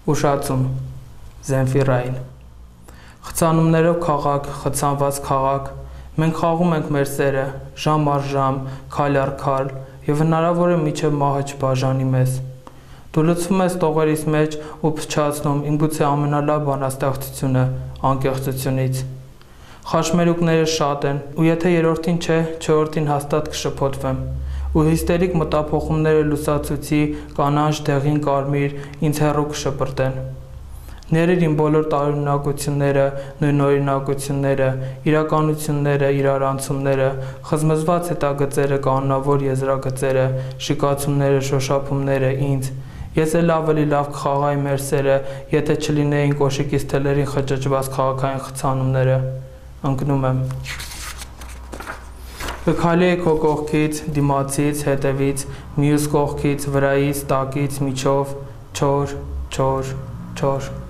Ուշացում Զենֆիրային Խցանումներով քաղաք, խցանված քաղաք, մենք խաղում ենք մեր սերը, ժամ առ ժամ, քայլ առ քայլ, եւ հնարավոր է մինչև մահը չբաժանի մեզ։ Դու լցվում ես տողերիս մեջ ու փչացնում իմ գուցե ամենալավ բանաստեղծությունը անկեղծությունից։ Խաչմերուկները շատ են, ու եթե երրորդին չէ, չորրորդին հաստատ կշփոթվեմ։ Ու հիստերիկ մտափոխումները լուսացուցի կանաչ դեղին կարմիր ինձ հեռու կշպրտեն։ Ներիր իմ բոլոր տարօրինակությունները, նույնօրինակությունները, իրականությունները, իրարանցումները, խզմզված հետագծերը, կանոնավոր եզրագծերը, շիկացումները, շոշափումները ինձ։ Ես էլ ավելի լավ կխաղայի մեր սերը, եթե չլինեին կոշիկից թելերին խճճված քաղաքային խցանումները։ Ընկնում եմ։ Կքայլեի քո կողքից, դիմացից, հետևից, մյուս կողքից, վրայից, տակից, միջով, չոր, չոր, չոր։